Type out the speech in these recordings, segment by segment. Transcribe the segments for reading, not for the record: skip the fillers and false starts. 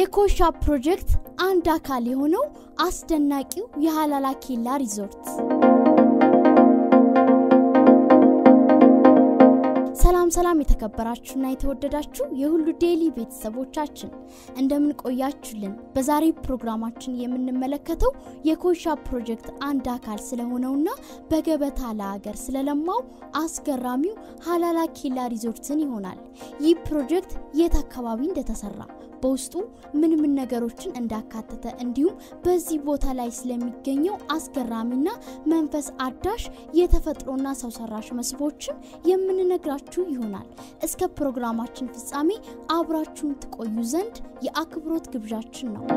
የኮሻ ፕሮጀክት አንድ አካል የሆነው አስደናቂው የሃላላ ኬላ ሪዞርት ሰላም የተከበራችሁና የተወደዳችሁ የሁሉ ዴሊ ቤተሰቦቻችን እንደምን ቆያችሁልን በዛሬ ፕሮግራማችን የምንመለከተው የኮሻ ፕሮጀክት አንድ አካል ስለሆነውና በገበታ ለሀገር ስለለማው አስገራሚው ሃላላ ኬላ ሪዞርትን ይሆናል ይህ ፕሮጀክት የት አካባቢ እንደተሰራ በውስጡ ምን ነገሮችን እንዳካተተ እንዲሁም በዚህ ቦታ ላይ ስለሚገኘው አስገራሚና መንፈስ አዳሽ የተፈጥሮና ሰው ሰራሽ መስህቦችን የምንነግራችሁ ይሆናል እስከ ፕሮግራማችን ፍጻሜ አብራችሁን ትቆዩ ዘንድ የአክብሮት ግብዣችን ነው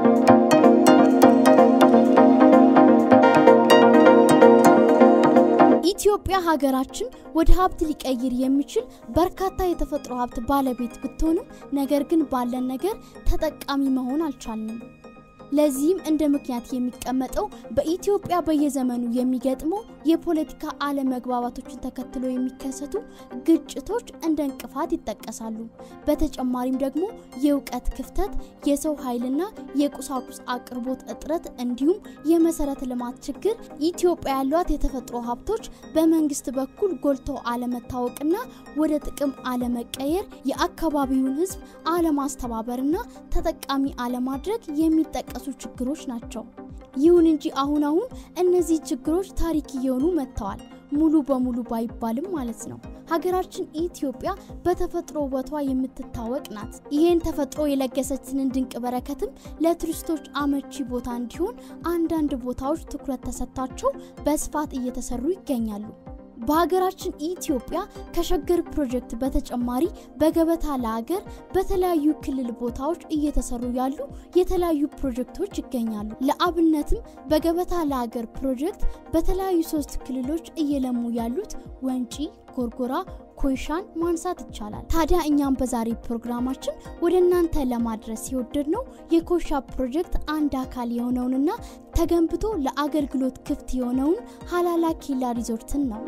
ኢትዮጵያ ሀገራችን ወደ ሀብት ሊቀይር የሚችል በርካታ የተፈጥሮ ሀብት ባለቤት ብትሆንም ነገር ግን ባለን ነገር ተጠቃሚ መሆን አልቻልንም ለዚህም እንደ ምክንያት የሚቀመጠው በኢትዮጵያ በየዘመኑ የሚገጥመው የፖለቲካ አለመግባባቶችን ተከትሎ የሚከሰቱ ግጭቶች እንደ እንቅፋት ይጠቀሳሉ በተጨማሪም ደግሞ የእውቀት ክፍተት የሰው ኃይልና የቁሳቁስ አቅርቦት እጥረት እንዲሁም የመሰረተ ልማት ችግር ኢትዮጵያ ያሏት የተፈጥሮ ሀብቶች በመንግስት በኩል ጎልቶ አለመታወቅና ወደ ጥቅም አለመቀየር የአካባቢውን ህዝብ አለማስተባበርና ተጠቃሚ አለማድረግ የሚጠቀሱ ችግሮች ናቸው ይሁን እንጂ አሁን እነዚህ ችግሮች ታሪክ እየሆኑ መጥተዋል ሙሉ በሙሉ ባይባልም ማለት ነው ሀገራችን ኢትዮጵያ በተፈጥሮ ውበቷ የምትታወቅ ናት ይሄን ተፈጥሮ የለገሰችንን ድንቅ በረከትም ለቱሪስቶች አመቺ ቦታ እንዲሆን አንዳንድ ቦታዎች ትኩረት ተሰጥቷቸው በስፋት እየተሰሩ ይገኛሉ በሀገራችን ኢትዮጵያ ከሸገር ፕሮጀክት በተጨማሪ በገበታ ለሀገር በተለያዩ ክልል ቦታዎች እየተሰሩ ያሉ የተለያዩ ፕሮጀክቶች ይገኛሉ ለአብነትም በገበታ ለሀገር ፕሮጀክት በተለያዩ 3 ክልሎች እየለሙ ያሉት ወንጪ ጎርጎራ ኮይሻን ማንሳት ይቻላል ታዲያ እኛም በዛሬ ፕሮግራማችን ወደናንተ ለማድረስ ይወደድነው የኮሻ ፕሮጀክት አንድ አካል የሆነውንና ተገንብቶ ለአገልግሎት ክፍት የሆነውን ሃላላ ኬላ ሪዞርትን ነው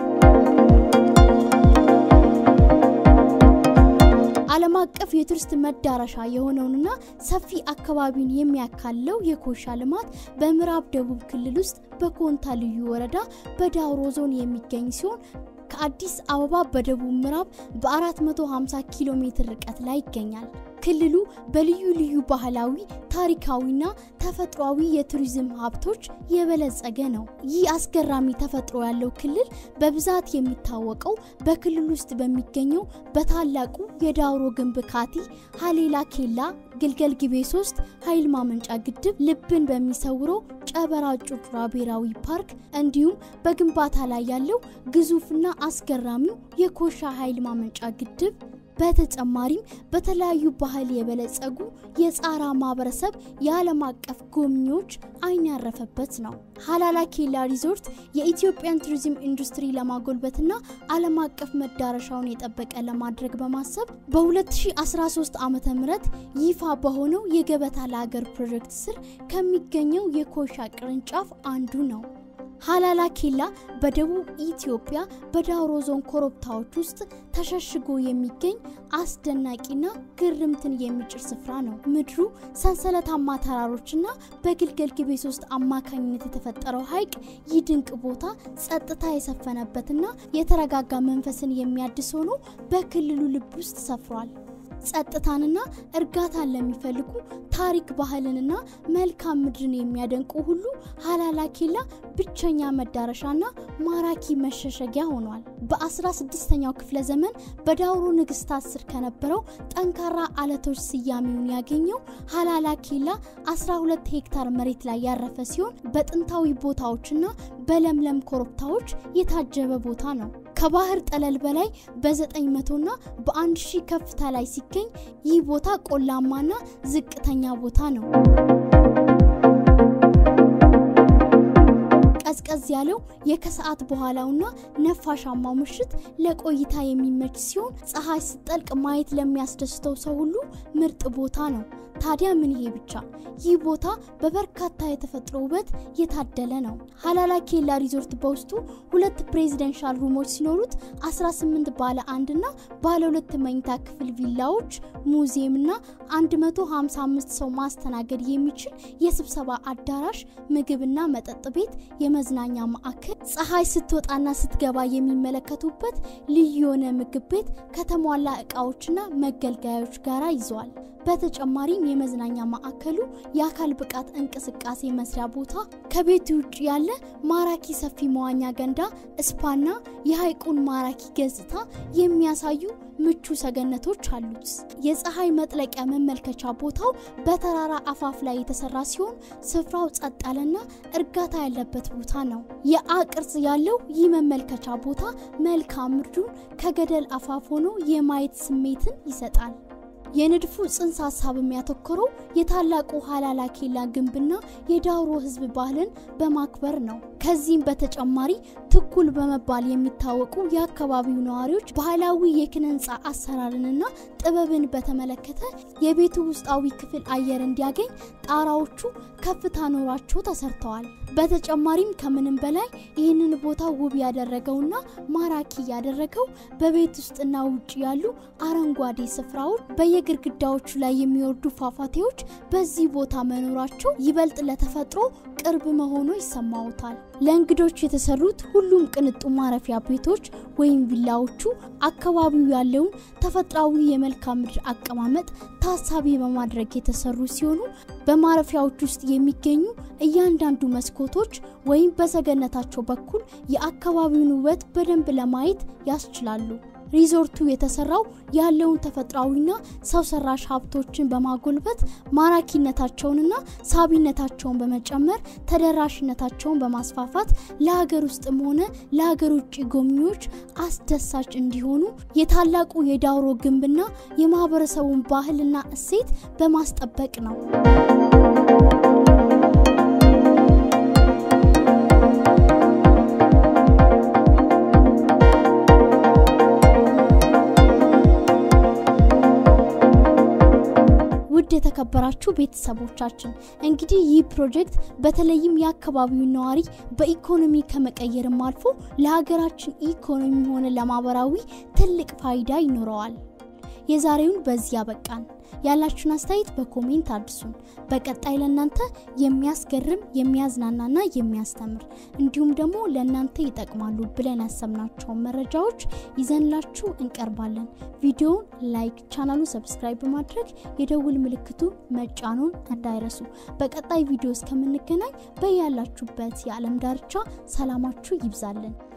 ዓለም አቀፍ የቱሪስት መዳረሻ የሆነውንና ሰፊ አካባቢን የሚያካለው የኮሻ ልማት በምዕራብ ደቡብ ክልል ውስጥ በኮንታ ልዩ ወረዳ በዳውሮ ዞን የሚገኝ ሲሆን ከአዲስ አበባ በደቡብ ምዕራብ በ450 ኪሎ ሜትር ርቀት ላይ ይገኛል ክልሉ በልዩ ባህላዊ ታሪካዊና ተፈጥሯዊ የቱሪዝም ሀብቶች የበለጸገ ነው ይህ አስገራሚ ተፈጥሮ ያለው ክልል በብዛት የሚታወቀው በክልሉ ውስጥ በሚገኘው በታላቁ የዳውሮ ግንብ ካቲ ሃላላ ኬላ ግልገል ጊቤ 3 ኃይል ማመንጫ ግድብ ልብን በሚሰውረው ጨበራ ጩርጩራ ብሔራዊ ፓርክ እንዲሁም በግንባታ ላይ ያለው ግዙፍና አስገራሚው የኮሻ ኃይል ማመንጫ ግድብ በተጨማሪም በተለያዩ ባህል የበለጸጉ የጻራ ማህበረሰብ የዓለም አቀፍ ጎብኚዎች አይን ያረፈበት ነው ሃላላ ኬላ ሪዞርት የኢትዮጵያን ቱሪዝም ኢንዱስትሪ ለማጎልበትና ዓለም አቀፍ መዳረሻውን የጠበቀ ለማድረግ በማሰብ በ2013 ዓመተ ምህረት ይፋ በሆነው የገበታ ለሀገር ፕሮጀክት ስር ከሚገኘው የኮሻ ቅርንጫፍ አንዱ ነው ሃላላ ኬላ በደቡብ ኢትዮጵያ በዳውሮ ዞን ኮረብታዎች ውስጥ ተሸሽጎ የሚገኝ አስደናቂና ግርምትን የሚጭር ስፍራ ነው ምድሩ ሰንሰለታማ ተራሮችና በግልገል ጊቤ 3 አማካኝነት የተፈጠረው ሐይቅ ይድንቅ ቦታ ጸጥታ የሰፈነበትና የተረጋጋ መንፈስን የሚያድስ ሆኖ በክልሉ ልብ ውስጥ ሰፍሯል ጸጥታንና እርጋታን ለሚፈልጉ ታሪክ ባህልንና መልካም ምድርን የሚያደንቁ ሁሉ ሃላላ ኬላ ብቸኛ መዳረሻና ማራኪ መሸሸጊያ ሆኗል በ16ኛው ክፍለ ዘመን በዳውሮ ንግስታት ስር ከነበረው ጠንካራ አለቶች ስያሜውን ያገኘው ሃላላ ኬላ 12 ሄክታር መሬት ላይ ያረፈ ሲሆን በጥንታዊ ቦታዎችና በለምለም ኮረብታዎች የታጀበ ቦታ ነው ከባህር ጠለል በላይ በ900 እና በ1000 ከፍታ ላይ ሲገኝ ይህ ቦታ ቆላማና ዝቅተኛ ቦታ ነው ቀዝቀዝ ያለው የከሰዓት በኋላውና ነፋሻማው ምሽት ለቆይታ የሚመች ሲሆን ፀሐይ ስትጠልቅ ማየት ለሚያስደስተው ሰው ሁሉ ምርጥ ቦታ ነው። ታዲያ ምን ይሄ ብቻ ይህ ቦታ በበርካታ የተፈጥሮ ውበት የታደለ ነው። ሀላላ ኬላ ሪዞርት በውስጡ 2 ፕሬዚደንሻል ሩሞች ሲኖሩት 18 ባለ 1 እና ባለ 2 መኝታ ክፍል ቪላዎች፣ ሙዚየምና 155 ሰው ማስተናገድ የሚችል የስብሰባ አዳራሽ፣ ምግብና መጠጥ ቤት፣ የመዝናኛ ማዕከል፣ ፀሐይ ስትወጣና ስትገባ የሚመለከቱበት ልዩ የሆነ ምግብ ቤት ከተሟላ ዕቃዎችና መገልገያዎች ጋር ይዟል። በተጨማሪም የመዝናኛ ማዕከሉ የአካል ብቃት እንቅስቃሴ መስሪያ ቦታ፣ ከቤቱ ውጭ ያለ ማራኪ ሰፊ መዋኛ ገንዳ፣ ስፓና የሃይቁን ማራኪ ገጽታ የሚያሳዩ ምቹ ሰገነቶች አሉት። የፀሐይ መጥለቂያ መመልከቻ ቦታው በተራራ አፋፍ ላይ የተሰራ ሲሆን ስፍራው ጸጥ ያለና እርጋታ ያለበት ቦታ ነው። የቅርጽ ያለው ይህ መመልከቻ ቦታ መልክዓ ምድሩን ከገደል አፋፍ ሆኖ የማየት ስሜትን ይሰጣል። የንድፉ ጽንሰ ሐሳብ የሚያተኩረው የታላቁ ሀላላ ኬላ ግንብና የዳውሮ ህዝብ ባህልን በማክበር ነው። ከዚህም በተጨማሪ ትኩል በመባል የሚታወቁ የአካባቢው ነዋሪዎች ባህላዊ የኪነ ህንጻ አሰራርንና ጥበብን በተመለከተ የቤቱ ውስጣዊ ክፍል አየር እንዲያገኝ ጣራዎቹ ከፍታ ኖራቸው ተሰርተዋል። በተጨማሪም ከምንም በላይ ይህንን ቦታ ውብ ያደረገውና ማራኪ ያደረገው በቤት ውስጥና ውጭ ያሉ አረንጓዴ ስፍራዎች፣ በየግድግዳዎቹ ላይ የሚወርዱ ፏፏቴዎች በዚህ ቦታ መኖራቸው ይበልጥ ለተፈጥሮ ቅርብ መሆኑ ይሰማውታል። ለእንግዶች የተሰሩት ሁሉም ቅንጡ ማረፊያ ቤቶች ወይም ቪላዎቹ አካባቢው ያለውን ተፈጥሯዊ የመልክዓ ምድር አቀማመጥ ታሳቢ በማድረግ የተሰሩ ሲሆኑ በማረፊያዎች ውስጥ የሚገኙ እያንዳንዱ መስኮቶች ወይም በሰገነታቸው በኩል የአካባቢውን ውበት በደንብ ለማየት ያስችላሉ። ሪዞርቱ የተሰራው ያለውን ተፈጥሯዊና ሰው ሰራሽ ሀብቶችን በማጎልበት ማራኪነታቸውንና ሳቢነታቸውን በመጨመር ተደራሽነታቸውን በማስፋፋት ለሀገር ውስጥም ሆነ ለሀገር ውጭ ጎብኚዎች አስደሳች እንዲሆኑ የታላቁ የዳውሮ ግንብና የማህበረሰቡን ባህልና እሴት በማስጠበቅ ነው። የተከበራችሁ ቤተሰቦቻችን እንግዲህ ይህ ፕሮጀክት በተለይም የአካባቢው ነዋሪ በኢኮኖሚ ከመቀየርም አልፎ ለሀገራችን ኢኮኖሚ ሆነ ለማህበራዊ ትልቅ ፋይዳ ይኖረዋል። የዛሬውን በዚህ ያበቃን። ያላችሁን አስተያየት በኮሜንት አድርሱን። በቀጣይ ለእናንተ የሚያስገርም የሚያዝናናና የሚያስተምር እንዲሁም ደግሞ ለእናንተ ይጠቅማሉ ብለን ያሰብናቸው መረጃዎች ይዘንላችሁ እንቀርባለን። ቪዲዮውን ላይክ፣ ቻናሉን ሰብስክራይብ በማድረግ የደውል ምልክቱ መጫኑን እንዳይረሱ። በቀጣይ ቪዲዮ እስከምንገናኝ በያላችሁበት የዓለም ዳርቻ ሰላማችሁ ይብዛልን።